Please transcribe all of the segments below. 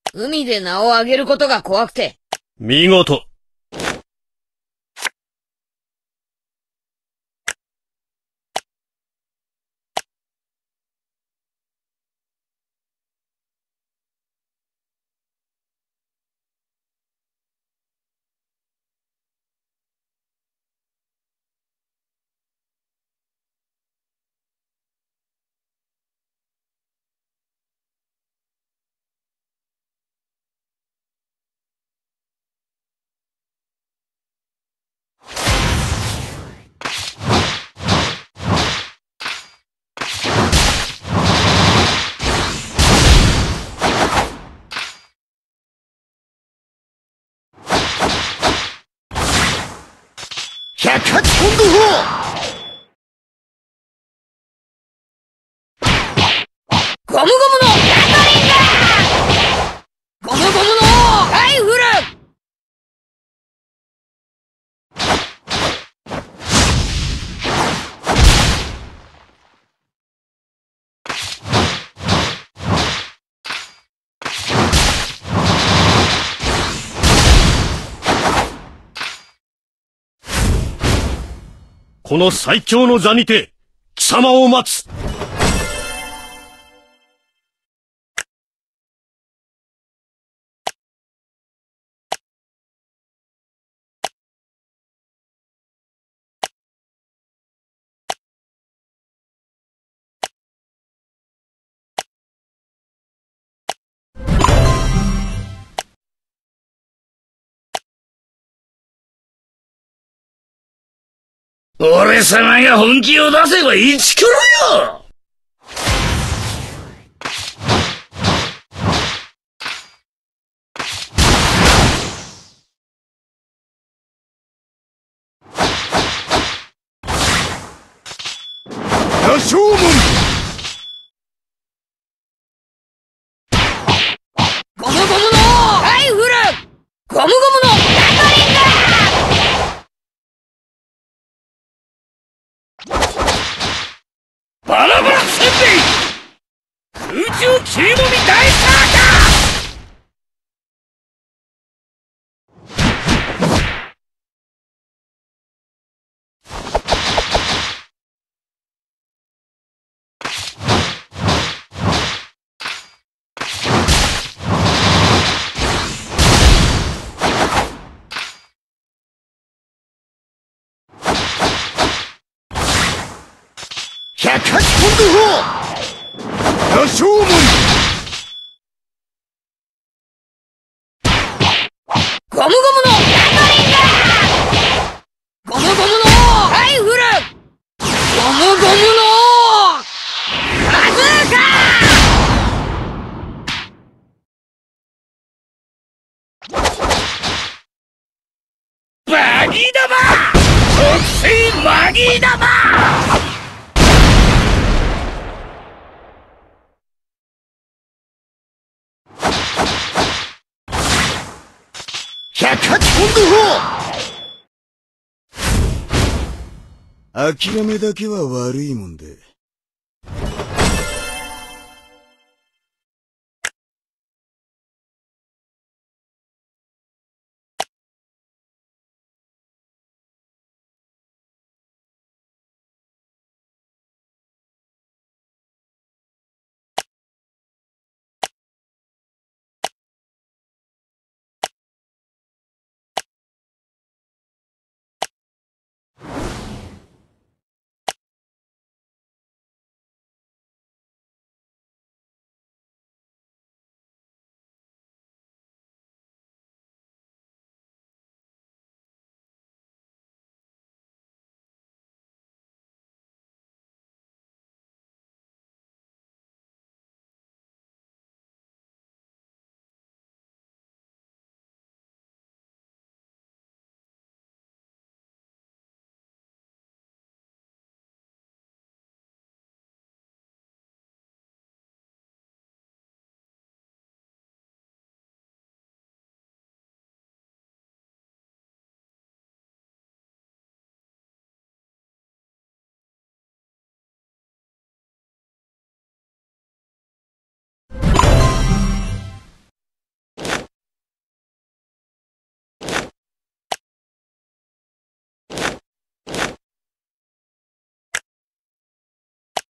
海で名を上げることが怖くて。 見事。 108ポンド砲。 ゴムゴムのガトリング。ゴムゴムのライフル。 この最強の座にて、貴様を待つ。 俺様が本気を出せば一キロよ。羅生門。 ゴムゴムのライフル。ゴムゴムのガトリング。 バラバラせんべい。空中切りもみ大サー108ポンド砲。羅生門。 ゴムゴムのガトリング。ゴムゴムのライフル。ゴムゴムのバズーカ。 マギー玉。特製マギー玉。108ポンド砲。諦めだけは悪いもんで。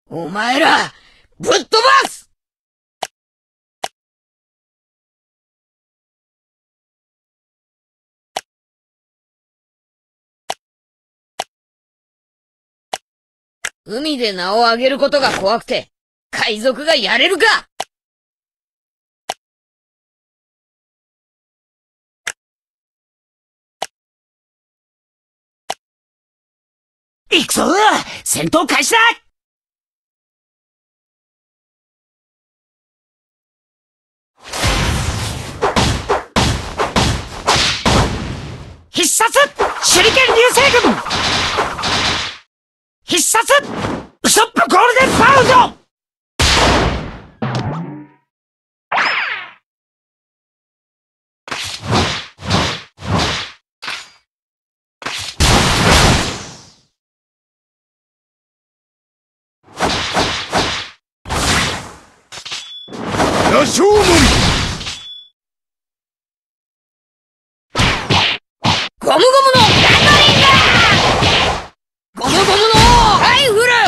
お前ら、ぶっ飛ばす！海で名を上げることが怖くて、海賊がやれるか！ 行くぞ！戦闘開始だ！必殺手裏剣流星群！必殺ウソップゴールデンパウンド！ 羅生門。 ゴムゴムのガトリンだ！ゴムゴムのライフル！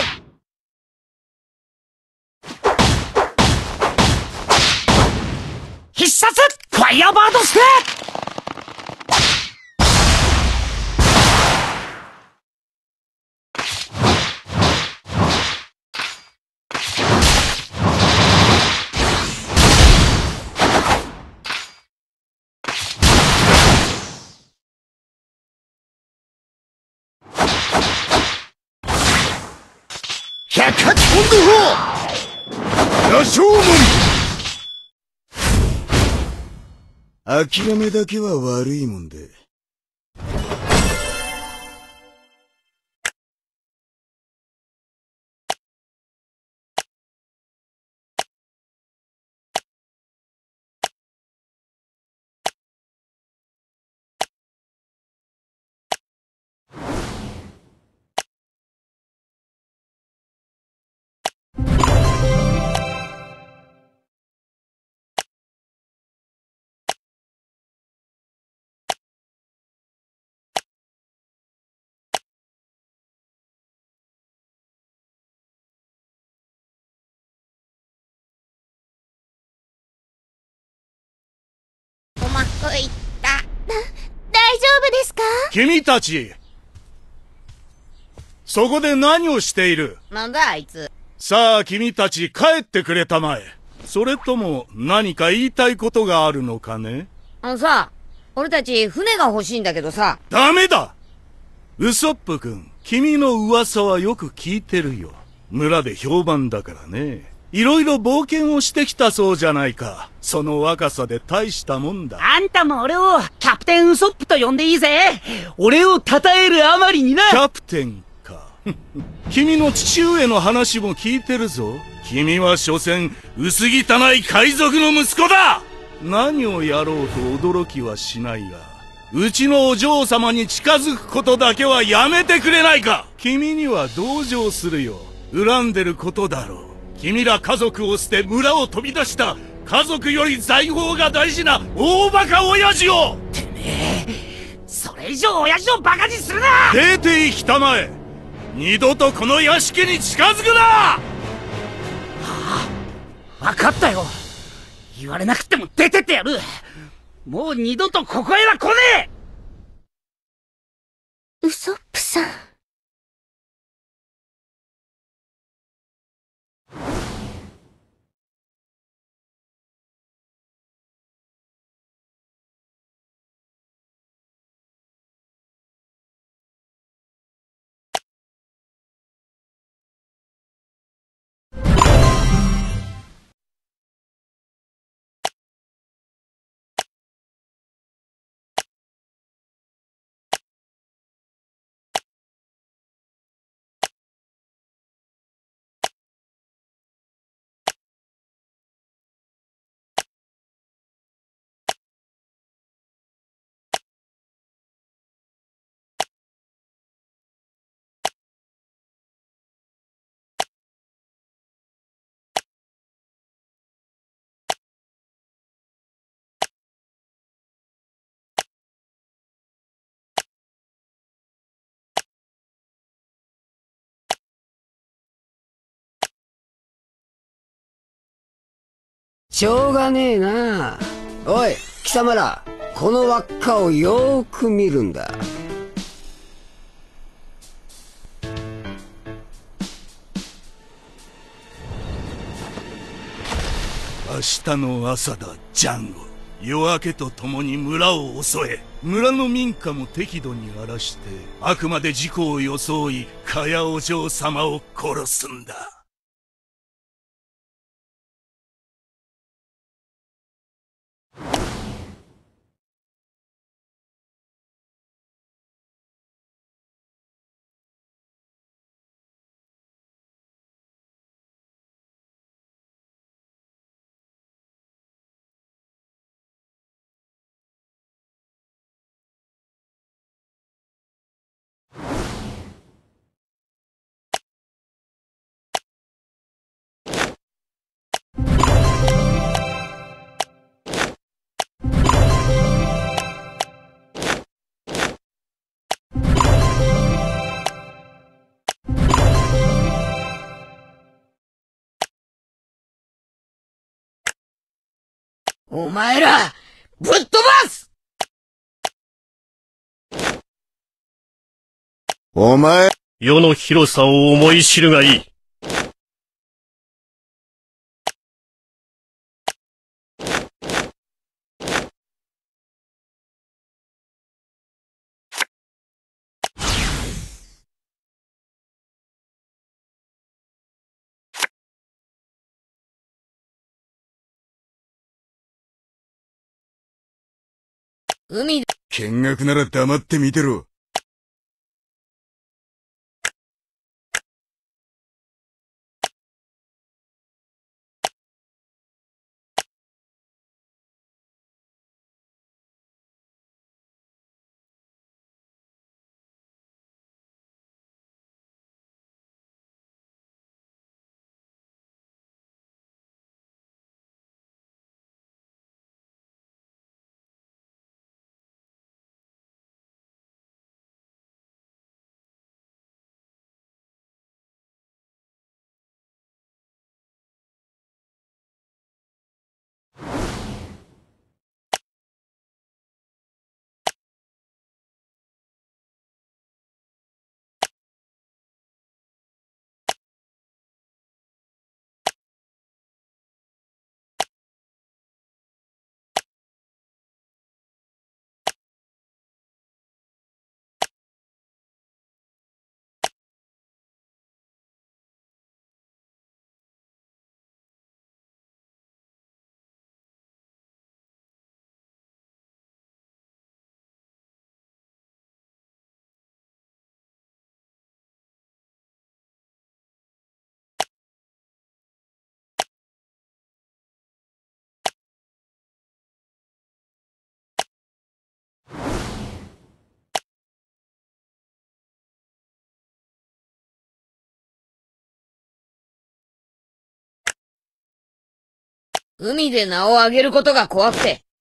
必殺ファイヤーバードステップ！ 百八ポンド砲。羅生門。諦めだけは悪いもんで。 うまくいった。 大丈夫ですか？ 君たち、そこで何をしている？ なんだあいつ。 さあ君たち帰ってくれたまえ。それとも何か言いたいことがあるのかね？ あのさ、俺たち船が欲しいんだけどさ。 ダメだ！ウソップ君、君の噂はよく聞いてるよ。村で評判だからね。いろいろ冒険をしてきたそうじゃないか。その若さで大したもんだ。 あんたも俺をキャプテンウソップと呼んでいいぜ。俺を称えるあまりにな。 キャプテンか。君の父上の話も聞いてるぞ。君は所詮薄汚い海賊の息子だ。何をやろうと驚きはしないが、うちのお嬢様に近づくことだけはやめてくれないか。君には同情するよ。恨んでることだろう。君ら家族を捨て村を飛び出した家族より財宝が大事な大バカ親父を。 てめえ、それ以上親父をバカにするな。 出て行きたまえ。二度とこの屋敷に近づくな。 分かったよ。言われなくても出てってやる。もう二度とここへは来ねえ。 ウソップさん。 しょうがねえな。おい貴様ら、この輪っかをよーく見るんだ。 明日の朝だ、ジャンゴ。夜明けとともに村を襲え。村の民家も適度に荒らして、あくまで事故を装い、かやお嬢様を殺すんだ。 お前ら、ぶっ飛ばす！ お前、 世の広さを思い知るがいい。 海で、 見学なら黙って見てろ。 海で名を上げることが怖くて、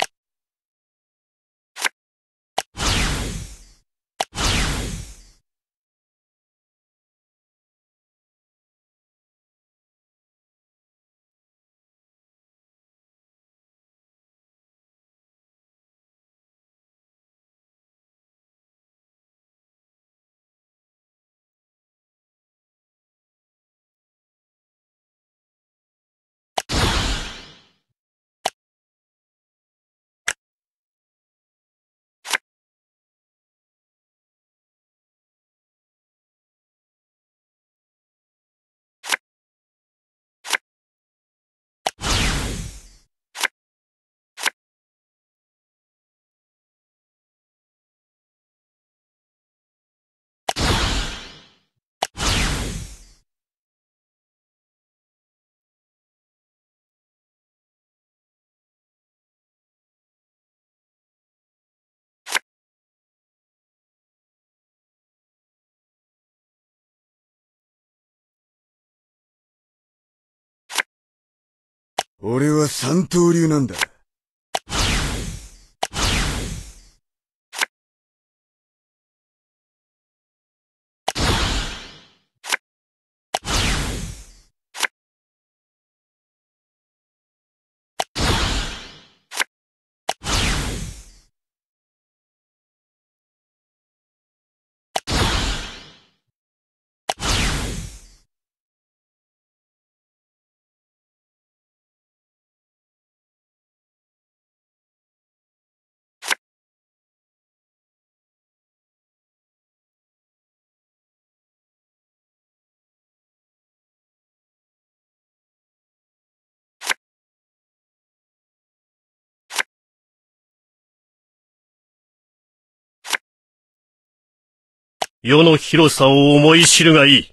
俺は三刀流なんだ。 世の広さを思い知るがいい。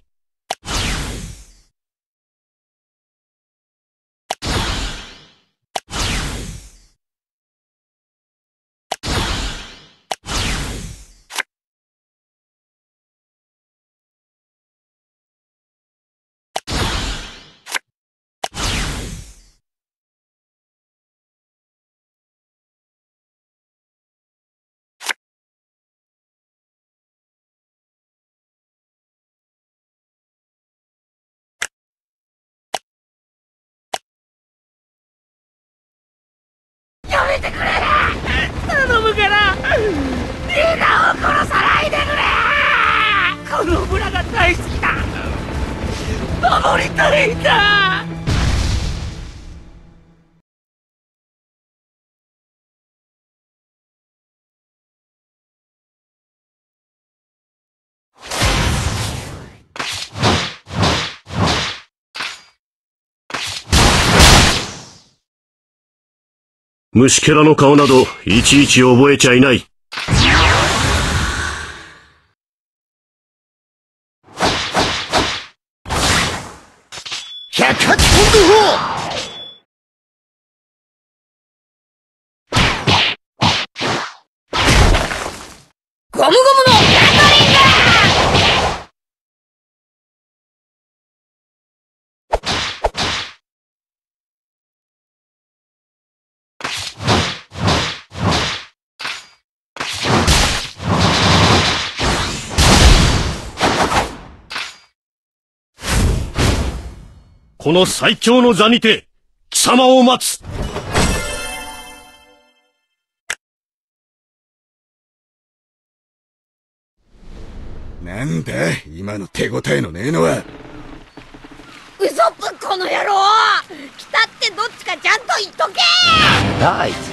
頼むからみんなを殺さないでくれ。この村が大好きだ。守りたいんだ。 虫けらの顔などいちいち覚えちゃいない。 百八ポンド砲。 ゴムゴムのガトリンこの最強の座にて貴様を待つ。 なんだ今の手応えのねえのは。 ウソップこの野郎。来たってどっちかちゃんと言っとけ。 ライズ。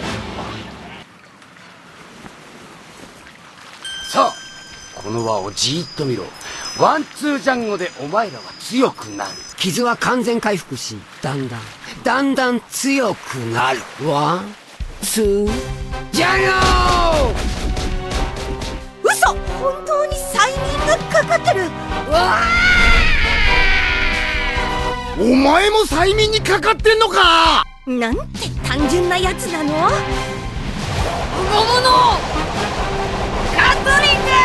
さあこの輪をじーっと見ろ。ワンツージャンゴでお前らは強くなる。 傷は完全回復し、だんだん強くなる。ワン、ツー、ジャンゴー。 嘘、本当に催眠がかかってる。 うわお前も催眠にかかってんのか。 なんて単純なやつなの。 ゴムのガトリング。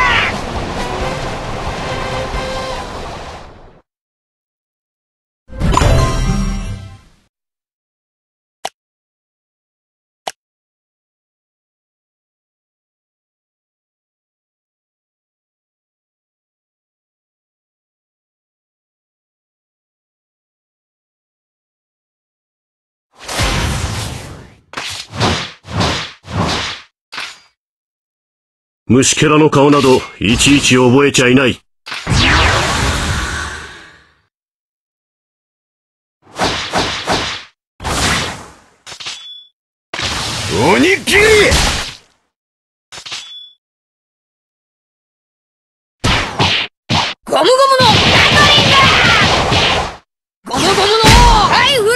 虫けらの顔などいちいち覚えちゃいない。 鬼切り。 ゴムゴムのガトリング。ゴムゴムのライフル。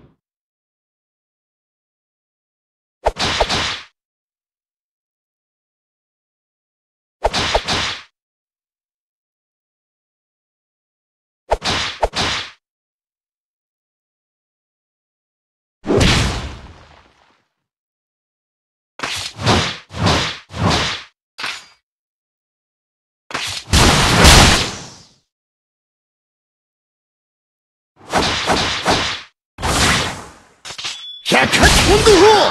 百八ポンド砲。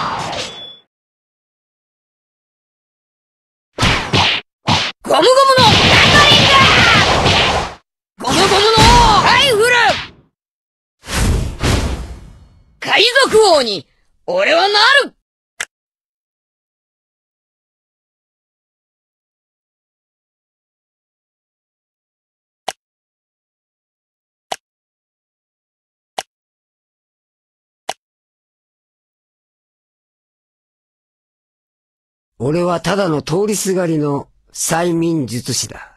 ゴムゴムのガトリング。ゴムゴムのライフル。海賊王に俺はなる。 俺はただの通りすがりの催眠術師だ。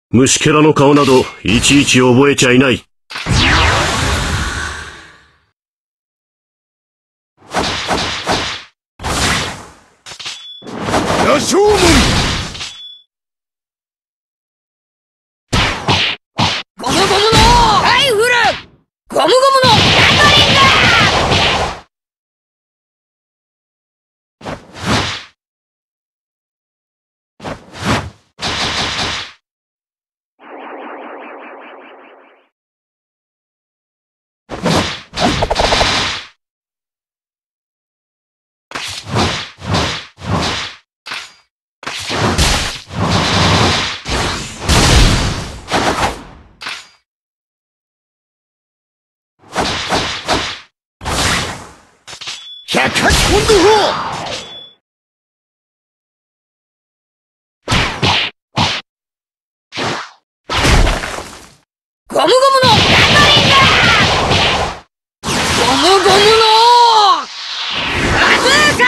虫けらの顔などいちいち覚えちゃいない。 羅生門。 ゴムゴムのはいフルゴムゴムのガトリング。 百八本土砲。 ゴムゴムのガトリング。ゴムゴムのバズー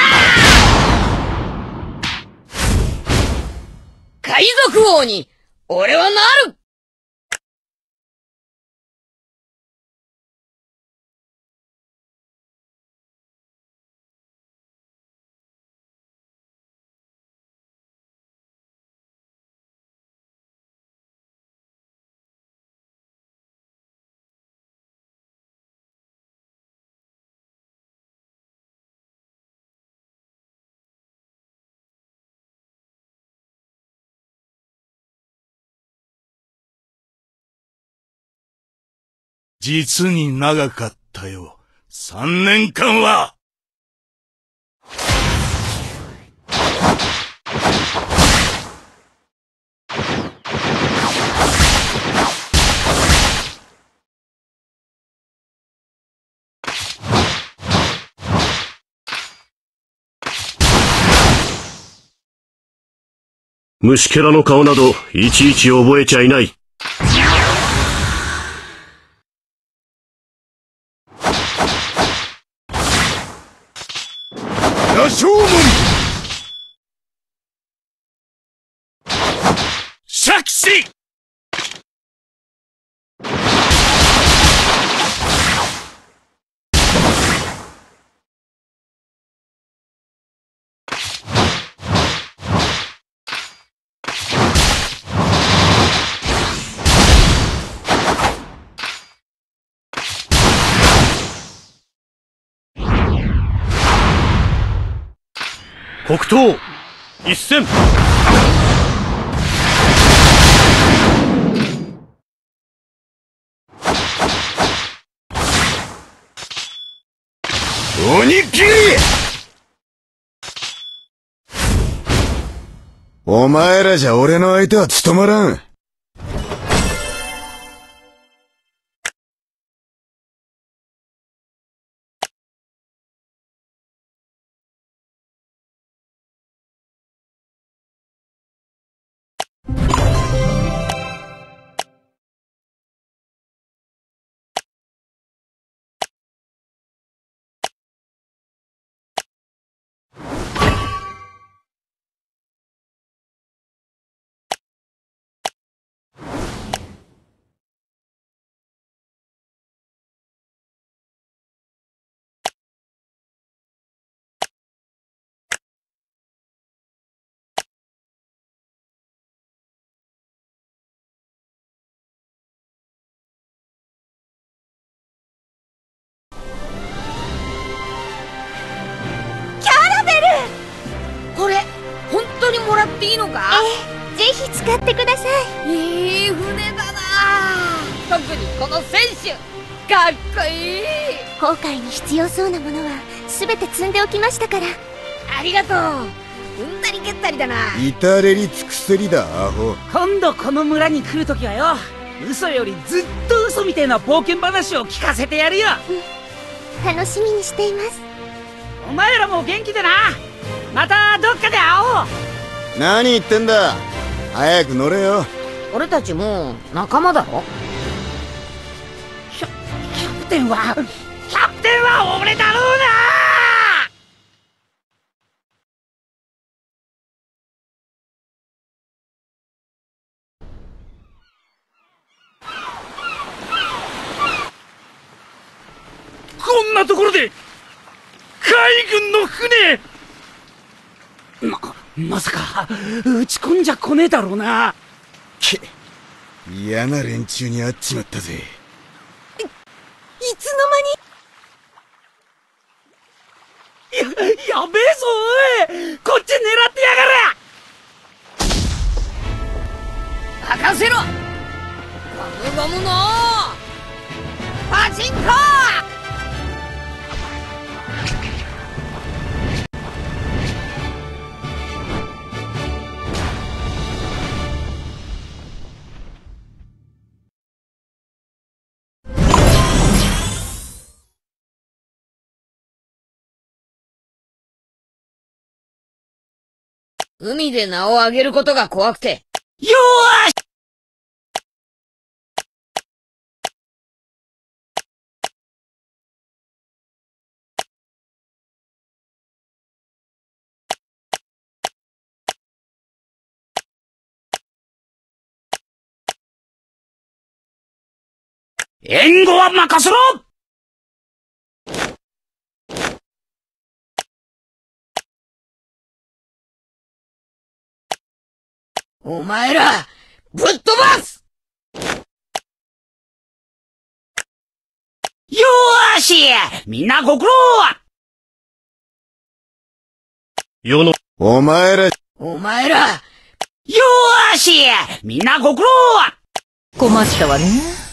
カ。海賊王に俺はなる。 実に長かったよ。3年間は。 虫けらの顔などいちいち覚えちゃいない。 羅生門。 杓子。 黒刀一戦。 鬼切り。お前らじゃ俺の相手は務まらん。 これ本当にもらっていいのか。 ぜひ使ってください。 いい船だな。特にこの船首かっこいい。 航海に必要そうなものは全て積んでおきましたから。 ありがとう。うんだりけったりだな。 至れり尽くせりだアホ。 今度この村に来るときはよ、嘘よりずっと嘘みたいな冒険話を聞かせてやるよ。 楽しみにしています。 お前らも元気でな。またどっかで会おう。 何言ってんだ。早く乗れよ。 俺たちもう仲間だろ。 キャプテンは俺だろうな。 こんなところで海軍の船。まさか撃ち込んじゃ来ねえだろうな。 嫌な連中に会っちまったぜ。 いつの間に。 やべえぞおい、こっち狙ってやがれ。 任せろゴムゴムのパチンコ。海で名を上げることが怖くて。 よーし。援護は任せろ。 お前らぶっ飛ばす。 よーし、みんなご苦労。 世のお前ら、 よーし、みんなご苦労。 困ったわね。